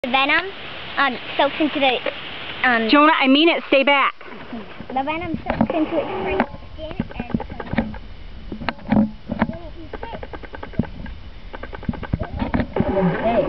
The venom soaks into the Jonah, I mean it. Stay back. the venom soaks into its free skin and becomes